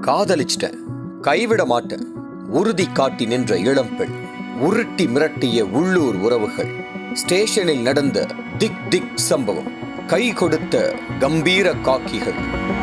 காதலிச்சிட்டேன், கைவிட மாட்டேன், உறுதி காட்டி நின்ற இளம்பெண், உருட்டி மிரட்டிய உள்ளூர் உறவுகள், ஸ்டேஷனில் நடந்த திக் திக் சம்பவம், கை கொடுத்த கம்பீர காக்கிகள்.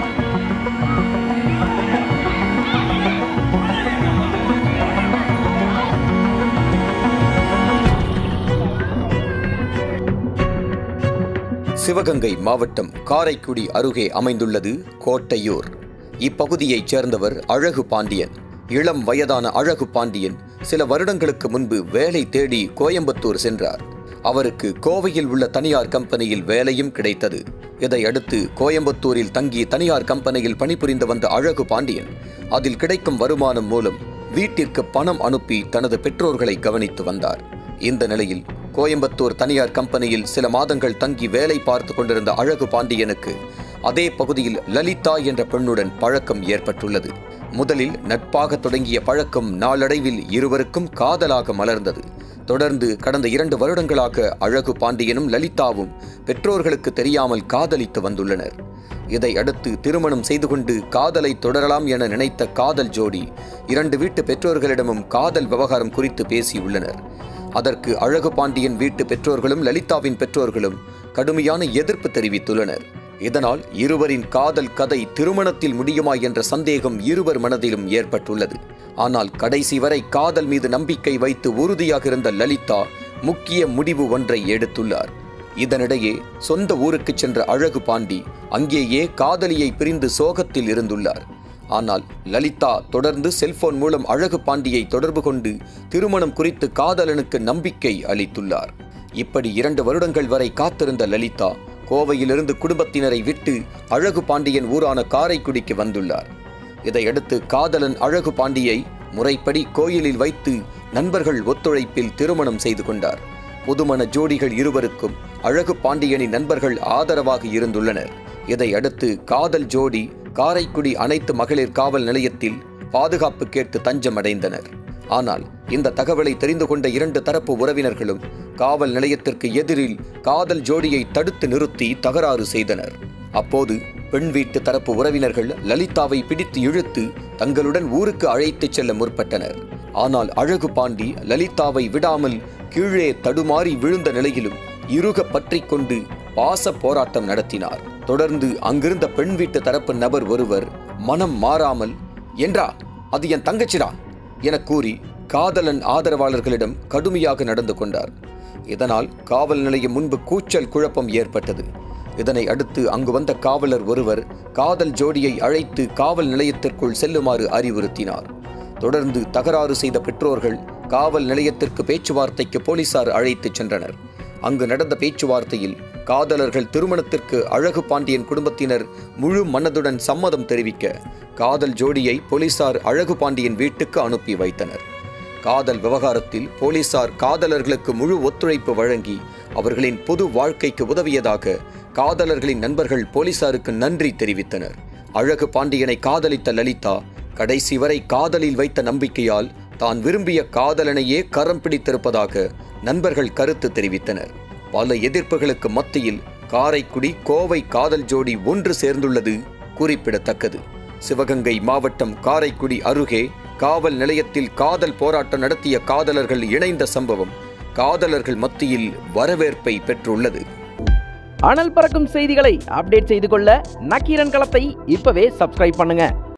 சிவகங்கை மாவட்டம் காரைக்குடி அருகே அமைந்துள்ளது கோட்டையூர். இப்பகுதியைச் சேர்ந்தவர் அழகு பாண்டியன். இளம் வயதான அழகு பாண்டியன் சில வருடங்களுக்கு முன்பு வேலை தேடி கோயம்புத்தூர் சென்றார். அவருக்கு கோவையில் உள்ள தனியார் கம்பெனியில் வேலையும் கிடைத்தது. இதையடுத்து கோயம்புத்தூரில் தங்கி தனியார் கம்பெனியில் பணிபுரிந்து வந்த அழகு பாண்டியன் அதில் கிடைக்கும் வருமானம் மூலம் வீட்டிற்கு பணம் அனுப்பி தனது பெற்றோர்களை கவனித்து வந்தார். இந்த நிலையில் கோயம்புத்தூர் தனியார் கம்பெனியில் சில மாதங்கள் தங்கி வேலை பார்த்து கொண்டிருந்த அழகு பாண்டியனுக்கு அதே பகுதியில் லலிதா என்ற பெண்ணுடன் பழக்கம் ஏற்பட்டுள்ளது. முதலில் நட்பாக தொடங்கிய பழக்கம் நாளடைவில் இருவருக்கும் காதலாக மலர்ந்தது. தொடர்ந்து கடந்த 2 வருடங்களாக அழகு பாண்டியனும் லலிதாவும் பெற்றோர்களுக்கு தெரியாமல் காதலித்து வந்துள்ளனர். இதையடுத்து திருமணம் செய்து கொண்டு காதலை தொடரலாம் என நினைத்த காதல் ஜோடி 2 வீட்டு பெற்றோர்களிடமும் காதல் விவகாரம் குறித்து பேசியுள்ளனர். அதற்கு அழகு பாண்டியன் வீட்டு பெற்றோர்களும் லலிதாவின் பெற்றோர்களும் கடுமையான எதிர்ப்பு தெரிவித்துள்ளனர். இதனால் இருவரின் காதல் கதை திருமணத்தில் முடியுமா என்ற சந்தேகம் இருவர் மனதிலும் ஏற்பட்டுள்ளது. ஆனால் கடைசி வரை காதல் மீது நம்பிக்கை வைத்து உறுதியாக இருந்த லலிதா முக்கிய முடிவு ஒன்றை எடுத்துள்ளார். இதனிடையே சொந்த ஊருக்கு சென்ற அழகு பாண்டி அங்கேயே காதலியை பிரிந்து சோகத்தில் இருந்துள்ளார். ஆனால் லலிதா தொடர்ந்து செல்போன் மூலம் அழகு பாண்டியை தொடர்பு கொண்டு திருமணம் குறித்து காதலனுக்கு நம்பிக்கை அளித்துள்ளார். இப்படி 2 வருடங்கள் வரை காத்திருந்த லலிதா கோவையிலிருந்து குடும்பத்தினரை விட்டு அழகு பாண்டியன் ஊரான காரைக்குடிக்கு வந்துள்ளார். இதையடுத்து காதலன் அழகு பாண்டியை முறைப்படி கோயிலில் வைத்து நண்பர்கள் ஒத்துழைப்பில் திருமணம் செய்து கொண்டார். புதுமண ஜோடிகள் இருவருக்கும் அழகு பாண்டியனின் நண்பர்கள் ஆதரவாக இருந்துள்ளனர். இதையடுத்து காதல் ஜோடி காரைக்குடி அனைத்து மகளிர் காவல் நிலையத்தில் பாதுகாப்பு கேட்டு தஞ்சம் அடைந்தனர். ஆனால் இந்த தகவலை தெரிந்து கொண்ட 2 தரப்பு உறவினர்களும் காவல் நிலையத்திற்கு எதிரில் காதல் ஜோடியை தடுத்து நிறுத்தி தகராறு செய்தனர். அப்போது பெண் வீட்டு தரப்பு உறவினர்கள் லலிதாவை பிடித்து இழுத்து தங்களுடன் ஊருக்கு அழைத்துச் செல்ல முற்பட்டனர். ஆனால் அழகு பாண்டி லலிதாவை விடாமல் கீழே தடுமாறி விழுந்த நிலையிலும் இறுக பற்றி கொண்டு பாச போராட்டம் நடத்தினார். தொடர்ந்து அங்கிருந்த பெண் வீட்டு தரப்பு நபர் ஒருவர் மனம் மாறாமல், என்றா அது என் தங்கச்சிடா என கூறி காதலன் ஆதரவாளர்களிடம் கடுமையாக நடந்து கொண்டார். இதனால் காவல் நிலையம் முன்பு கூச்சல் குழப்பம் ஏற்பட்டது. இதனை அடுத்து அங்கு வந்த காவலர் ஒருவர் காதல் ஜோடியை அழைத்து காவல் நிலையத்திற்குள் செல்லுமாறு அறிவுறுத்தினார். தொடர்ந்து தகராறு செய்த பெற்றோர்கள் காவல் நிலையத்திற்கு பேச்சுவார்த்தைக்கு போலீசார் அழைத்துச் சென்றனர். அங்கு நடந்த பேச்சுவார்த்தையில் காதலர்கள் திருமணத்திற்கு அழகு பாண்டியன் குடும்பத்தினர் முழு மனதுடன் சம்மதம் தெரிவிக்க காதல் ஜோடியை போலீசார் அழகு பாண்டியன் வீட்டுக்கு அனுப்பி வைத்தனர். காதல் விவகாரத்தில் போலீசார் காதலர்களுக்கு முழு ஒத்துழைப்பு வழங்கி அவர்களின் பொது வாழ்க்கைக்கு உதவியதாக காதலர்களின் நண்பர்கள் போலீசாருக்கு நன்றி தெரிவித்தனர். அழகு பாண்டியனை காதலித்த லலிதா கடைசி வரை காதலில் வைத்த நம்பிக்கையால் தான் விரும்பிய காதலனையே கரம் பிடித்திருப்பதாக நண்பர்கள் கருத்து தெரிவித்தனர். பல எதிர்ப்புகளுக்கு மத்தியில் காரைக்குடி கோவை காதல் ஜோடி ஒன்று சேர்ந்துள்ளது குறிப்பிடத்தக்கது. சிவகங்கை மாவட்டம் காரைக்குடி அருகே காவல் நிலையத்தில் காதல் போராட்டம் நடத்திய காதலர்கள் இணைந்த சம்பவம் காதலர்கள் மத்தியில் வரவேற்பை பெற்றுள்ளது. அனல் பறக்கும் செய்திகளை அப்டேட் செய்து கொள்ள நக்கீரன் களத்தை இப்பவே சப்ஸ்கிரைப் பண்ணுங்க.